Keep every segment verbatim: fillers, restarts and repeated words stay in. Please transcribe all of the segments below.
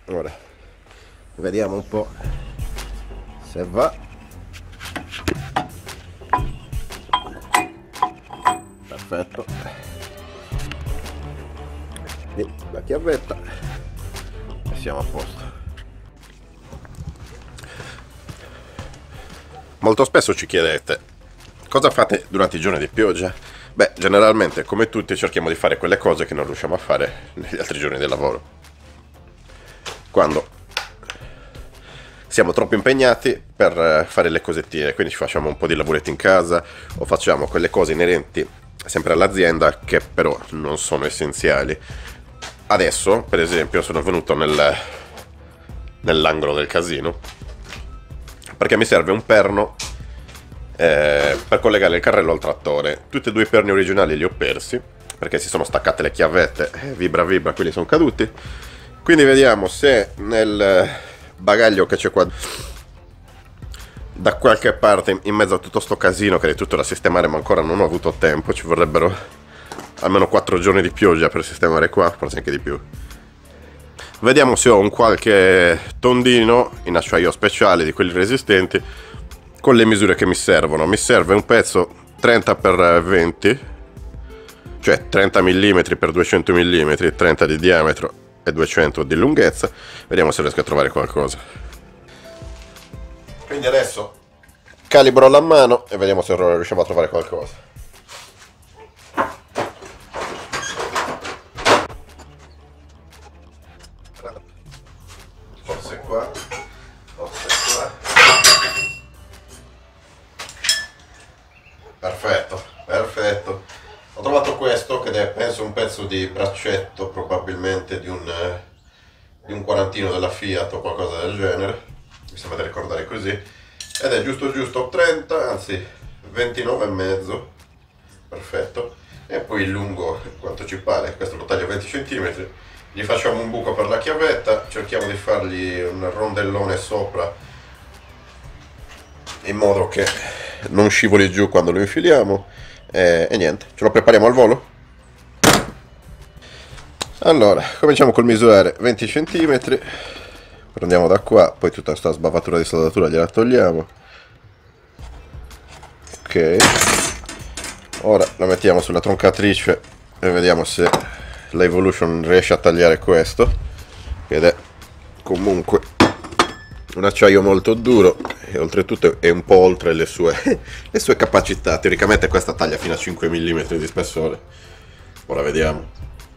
Ora vediamo un po' se va. Perfetto. E la chiavetta e siamo a posto. Molto spesso ci chiedete cosa fate durante i giorni di pioggia? Beh, generalmente come tutti cerchiamo di fare quelle cose che non riusciamo a fare negli altri giorni del lavoro. Quando siamo troppo impegnati per fare le cosettine, quindi ci facciamo un po' di lavoretti in casa o facciamo quelle cose inerenti sempre all'azienda che però non sono essenziali. Adesso, per esempio, sono venuto nel, nell'angolo del casino perché mi serve un perno eh, per collegare il carrello al trattore. Tutti e due i perni originali li ho persi perché si sono staccate le chiavette, eh, vibra vibra, quelli sono caduti. Quindi vediamo se nel bagaglio che c'è qua da qualche parte in mezzo a tutto sto casino, che è tutto da sistemare ma ancora non ho avuto tempo, ci vorrebbero almeno quattro giorni di pioggia per sistemare qua, forse anche di più. Vediamo se ho un qualche tondino in acciaio speciale di quelli resistenti con le misure che mi servono. Mi serve un pezzo trenta per venti, cioè trenta millimetri per duecento millimetri, trenta di diametro e duecento di lunghezza. Vediamo se riesco a trovare qualcosa. Quindi adesso calibro la mano e vediamo se riusciamo a trovare qualcosa. Forse qua, forse qua. Perfetto, perfetto. Ho trovato questo che è penso un pezzo di braccetto, probabilmente di un, eh, di un quarantino della Fiat o qualcosa del genere, mi sembra di ricordare così, ed è giusto giusto trenta, anzi ventinove e mezzo, perfetto. E poi il lungo quanto ci pare, questo lo taglio venti centimetri, gli facciamo un buco per la chiavetta, cerchiamo di fargli un rondellone sopra in modo che non scivoli giù quando lo infiliamo. E, e niente, ce lo prepariamo al volo. Allora, cominciamo col misurare venti centimetri, prendiamo da qua, poi tutta questa sbavatura di saldatura gliela togliamo. Ok, ora la mettiamo sulla troncatrice e vediamo se la Evolution riesce a tagliare questo, ed è comunque un acciaio molto duro e oltretutto è un po' oltre le sue, le sue capacità. Teoricamente questa taglia fino a cinque millimetri di spessore. Ora vediamo.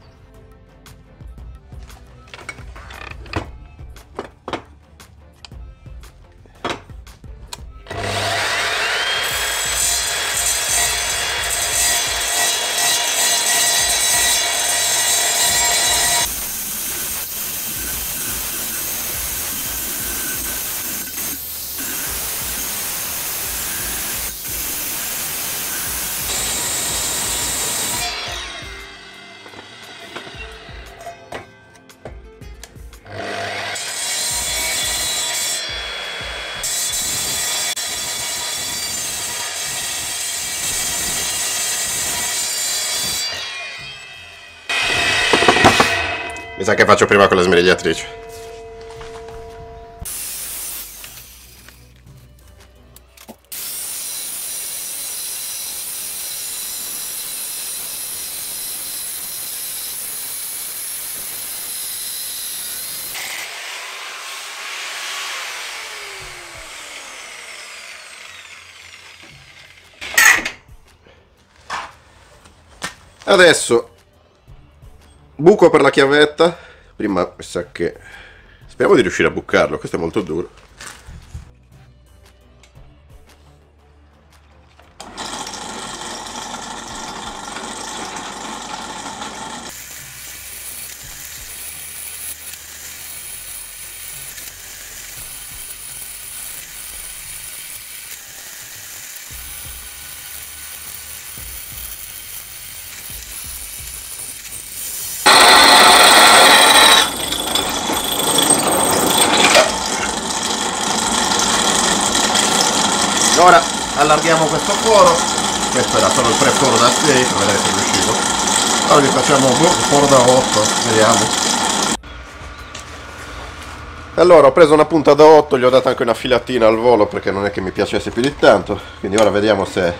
Mi sa che faccio prima con la smerigliatrice. Adesso buco per la chiavetta. Prima mi sa che speriamo di riuscire a bucarlo, questo è molto duro. Ora allarghiamo questo foro, questo era solo il preforo da sei, per vedere se riuscivo. Ora gli facciamo boh, il foro da otto, vediamo. Allora ho preso una punta da otto, gli ho dato anche una filatina al volo perché non è che mi piacesse più di tanto, quindi ora vediamo se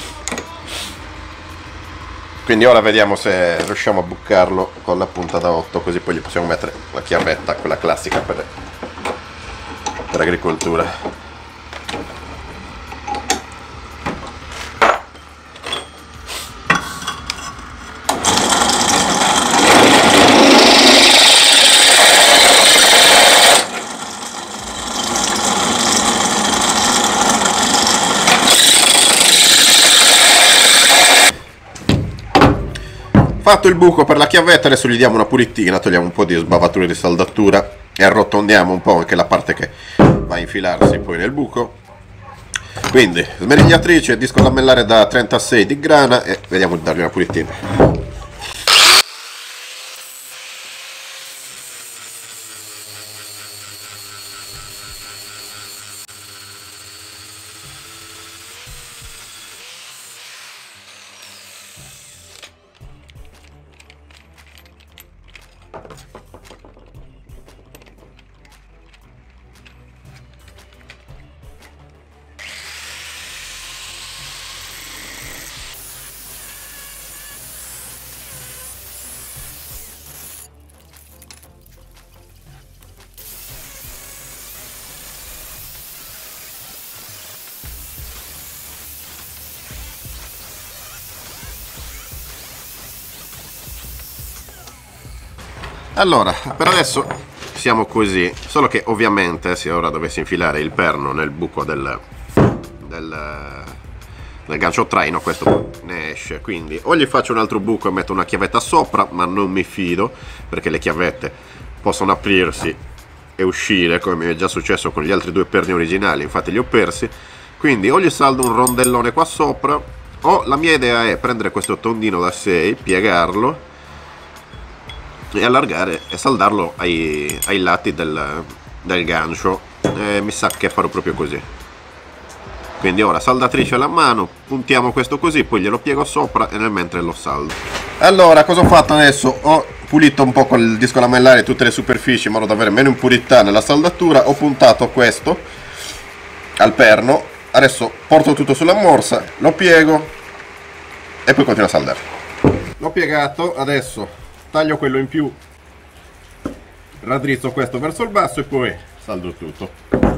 quindi ora vediamo se riusciamo a bucarlo con la punta da otto, così poi gli possiamo mettere la chiavetta, quella classica per, per agricoltura. Fatto il buco per la chiavetta, adesso gli diamo una pulitina, togliamo un po' di sbavature di saldatura e arrotondiamo un po' anche la parte che va a infilarsi poi nel buco. Quindi smerigliatrice, disco lamellare da trentasei di grana e vediamo di dargli una pulitina. Allora, per adesso siamo così, solo che ovviamente se ora dovessi infilare il perno nel buco del, del, del gancio traino, questo ne esce, quindi o gli faccio un altro buco e metto una chiavetta sopra, ma non mi fido, perché le chiavette possono aprirsi e uscire, come mi è già successo con gli altri due perni originali, infatti li ho persi, quindi o gli saldo un rondellone qua sopra, o la mia idea è prendere questo tondino da sei, piegarlo, e allargare e saldarlo ai, ai lati del, del gancio. Eh, mi sa che farò proprio così. Quindi ora saldatrice alla mano, puntiamo questo così, poi glielo piego sopra e nel mentre lo saldo. Allora, cosa ho fatto adesso? Ho pulito un po' con il disco lamellare tutte le superfici in modo da avere meno impurità nella saldatura, ho puntato questo al perno, adesso porto tutto sulla morsa, lo piego e poi continuo a saldare. L'ho piegato, adesso taglio quello in più, raddrizzo questo verso il basso e poi saldo tutto.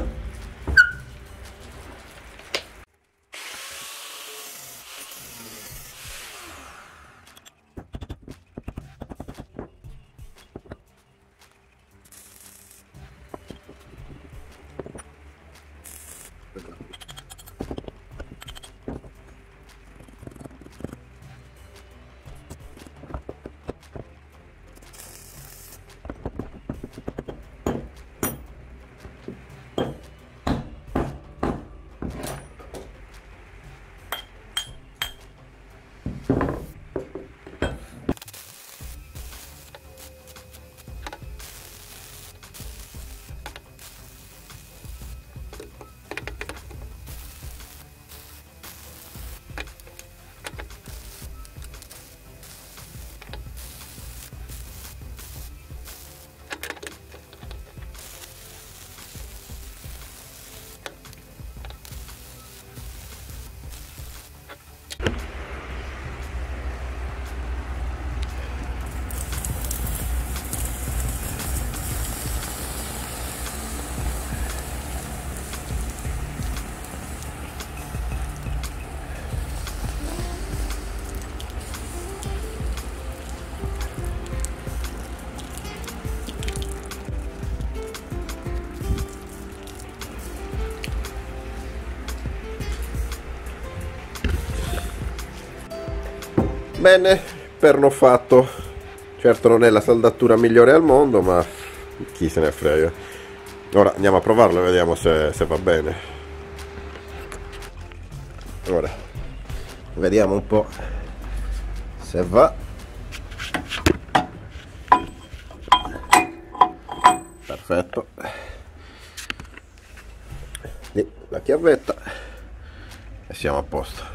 Bene, perno fatto. Certo non è la saldatura migliore al mondo, ma chi se ne frega. Ora andiamo a provarlo e vediamo se, se va bene. Ora vediamo un po' se va. Perfetto. Lì la chiavetta e siamo a posto.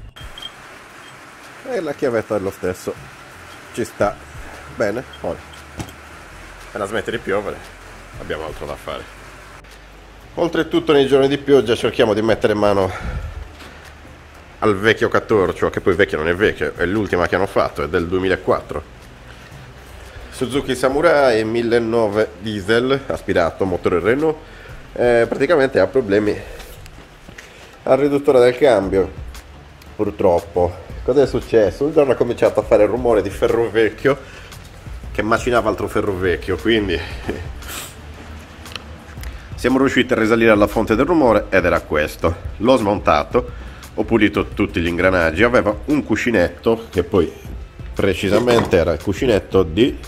E la chiavetta è lo stesso, ci sta bene. Poi appena smette di piovere abbiamo altro da fare. Oltretutto nei giorni di pioggia cerchiamo di mettere mano al vecchio Catorcio, che poi vecchio non è vecchio, è l'ultima che hanno fatto, è del duemilaquattro. Suzuki Samurai millenovecento diesel, aspirato, motore Renault, eh, praticamente ha problemi al riduttore del cambio, purtroppo. Cosa è successo? Un giorno ha cominciato a fare il rumore di ferro vecchio che macinava altro ferro vecchio, quindi siamo riusciti a risalire alla fonte del rumore ed era questo. L'ho smontato, ho pulito tutti gli ingranaggi, aveva un cuscinetto che poi precisamente era il cuscinetto di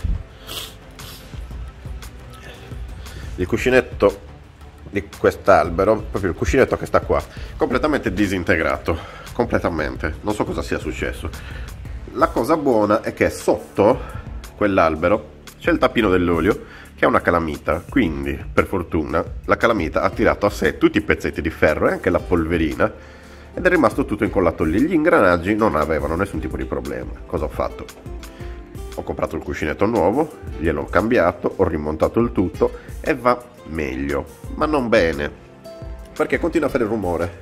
il cuscinetto di quest'albero, proprio il cuscinetto che sta qua, completamente disintegrato, completamente, non so cosa sia successo. La cosa buona è che sotto quell'albero c'è il tappino dell'olio che è una calamita, quindi per fortuna la calamita ha tirato a sé tutti i pezzetti di ferro e anche la polverina ed è rimasto tutto incollato lì. Gli ingranaggi non avevano nessun tipo di problema. Cosa ho fatto? Ho comprato il cuscinetto nuovo, gliel'ho cambiato, ho rimontato il tutto e va meglio, ma non bene, perché continua a fare il rumore.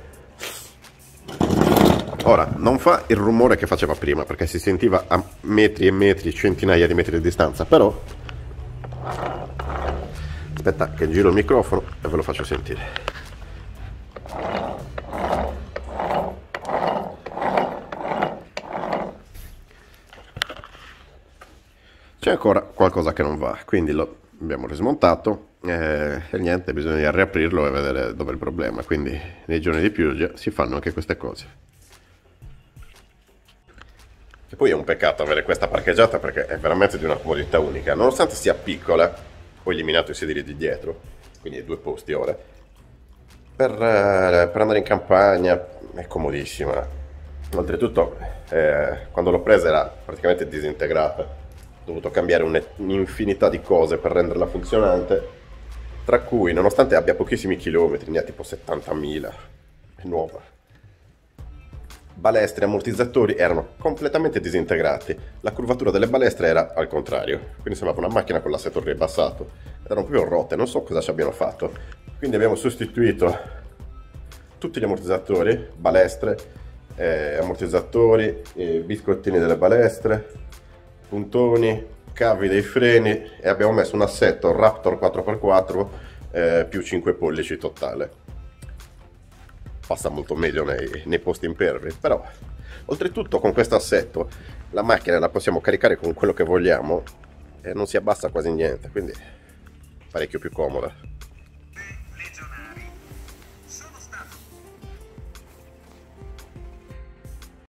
Ora, non fa il rumore che faceva prima, perché si sentiva a metri e metri, centinaia di metri di distanza, però aspetta che giro il microfono e ve lo faccio sentire. C'è ancora qualcosa che non va, quindi lo abbiamo rismontato eh, e niente, bisogna riaprirlo e vedere dove è il problema. Quindi nei giorni di pioggia si fanno anche queste cose. E poi è un peccato avere questa parcheggiata perché è veramente di una comodità unica, nonostante sia piccola. Ho eliminato i sedili di dietro, quindi due posti ora. Per, eh, per andare in campagna è comodissima. Oltretutto eh, quando l'ho presa era praticamente disintegrata. Ho dovuto cambiare un'infinità di cose per renderla funzionante, tra cui, nonostante abbia pochissimi chilometri, ne ha tipo settantamila, è nuova. Balestre e ammortizzatori erano completamente disintegrati, la curvatura delle balestre era al contrario, quindi sembrava una macchina con l'assetto ribassato, erano proprio rotte, non so cosa ci abbiano fatto. Quindi abbiamo sostituito tutti gli ammortizzatori, balestre, eh, ammortizzatori, eh, biscottini delle balestre, puntoni, cavi dei freni e abbiamo messo un assetto Raptor quattro per quattro eh, più cinque pollici totale. Passa molto meglio nei, nei posti impervi, però oltretutto con questo assetto la macchina la possiamo caricare con quello che vogliamo e non si abbassa quasi niente, quindi parecchio più comoda.